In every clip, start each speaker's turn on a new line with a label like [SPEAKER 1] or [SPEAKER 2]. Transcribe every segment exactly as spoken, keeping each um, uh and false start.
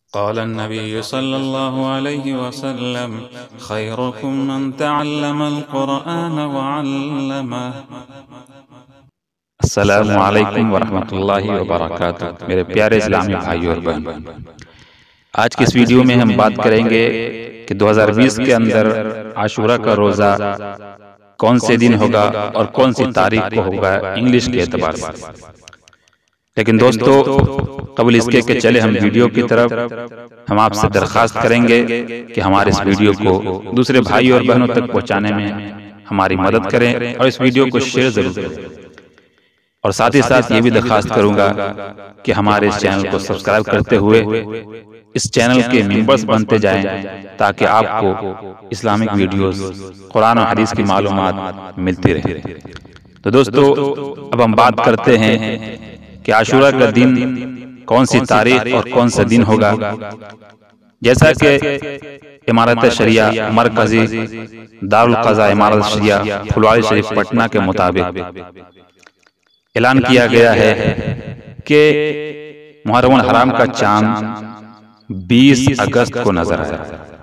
[SPEAKER 1] क़ाल नबी सल्लल्लाहु अलैहि वसल्लम खैरुकुम मन तअल्लमल क़ुरआन व अल्लमह। अस्सलामु अलैकुम वरहमतुल्लाहि वबरकातुहू। मेरे प्यारे इस्लामी भाइयों और बहनों, आज की इस वीडियो में हम बात करेंगे कि दो हज़ार बीस के अंदर आशूरा का रोज़ा कौन से दिन होगा और कौन सी तारीख को होगा इंग्लिश के एतबार से। लेकिन दोस्तों, कबल इसके के चले हम वीडियो की तरफ, हम आपसे दरख्वास्त करेंगे कि हमारे इस वीडियो को दूसरे भाई और बहनों तक पहुंचाने में हमारी मदद करें और इस वीडियो को शेयर जरूर करें। और साथ ही साथ ये भी दरख्वास्त करूंगा कि हमारे इस चैनल को सब्सक्राइब करते हुए इस चैनल के मेंबर्स बनते जाएं, ताकि आपको इस्लामिक वीडियोस, कुरान और हदीस की मालूमात मिलती रहे। तो दोस्तों, अब हम बात करते हैं कि आशूरा का दिन कौन सी तारीख और कौन सा दिन होगा। जैसा कि इमारत शरिया मरकजी दारुल क़ज़ा इमारत शरिया फुलवारी शरीफ पटना के मुताबिक ऐलान किया गया है कि मुहर्रम हराम का चांद बीस अगस्त को नजर आया।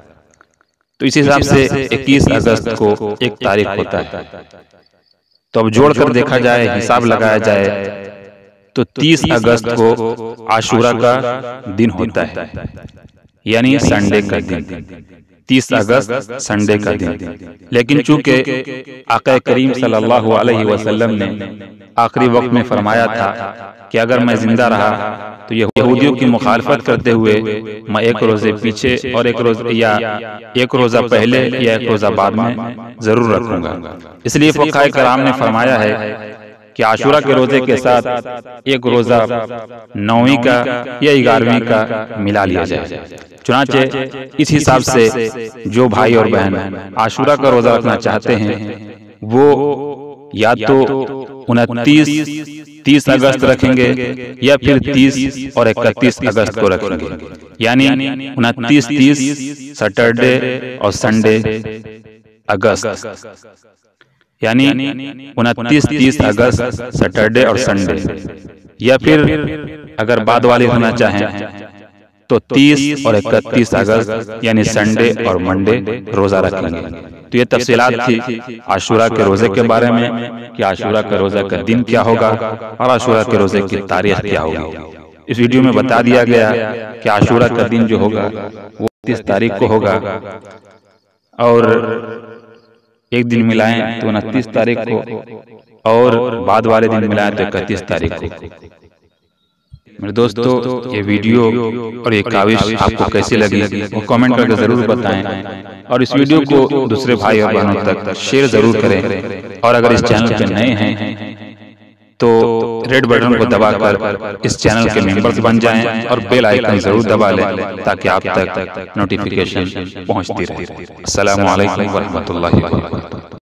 [SPEAKER 1] तो इस हिसाब से इक्कीस अगस्त को एक तारीख होता है। तो अब जोड़कर देखा जाए, हिसाब लगाया जाए, तो तीस अगस्त को आशूरा का दिन होता है, यानी संडे का दिन। तीस अगस्त संडे का दिन। लेकिन चूंकि आका करीम सल्लल्लाहु अलैहि वसल्लम ने आखिरी वक्त में फरमाया था कि अगर मैं जिंदा रहा तो यहूदियों की मुखालफत करते हुए मैं एक रोजे पीछे और एक रोज या एक रोजा पहले या एक रोजा बाद में जरूर रखूंगा। इसलिए फुक़हा कराम ने फरमाया है कि आशूरा के रोजे के साथ एक रोजा नौवीं का या ग्यारहवीं का मिला लिया जाए। चुनाचे इस हिसाब से जो भाई और बहन आशूरा का रोजा रखना चाहते हैं वो या तो उनतीस तीस अगस्त रखेंगे या फिर तीस और इकतीस अगस्त को रखेंगे, यानी उनतीस तीस सैटरडे और संडे अगस्त, यानी उनतीस तीस अगस्त सैटरडे और संडे। या फिर अगर बाद वाले होना चाहें तो तीस और इकतीस अगस्त यानी संडे और मंडे रोजा रखेंगे। तो ये तफसीलात थी आशूरा के रोजे के बारे में कि आशूरा के रोजे का दिन क्या होगा और आशूरा के रोजे की तारीख क्या होगी। इस वीडियो में बता दिया गया कि आशूरा का दिन जो होगा वो तीस तारीख को होगा, और एक दिन मिलाएं तो उनतीस तारीख को, और बाद वाले दिन मिलाएं तो इकतीस तारीख को। मेरे दोस्तों, ये वीडियो और ये काविश आपको कैसी लगी वो कमेंट करके जरूर बताएं, और इस वीडियो को दूसरे भाई और बहनों तक शेयर जरूर करें। और अगर इस चैनल पे नए हैं तो रेड बटन को दबाकर इस चैनल के मेंबर्स बन जाएं और बेल आइकन जरूर दबा लें, ताकि आप तक नोटिफिकेशन पहुंचती रहे। अस्सलामु अलैकुम वरहमतुल्लाहि वबरकातुहू।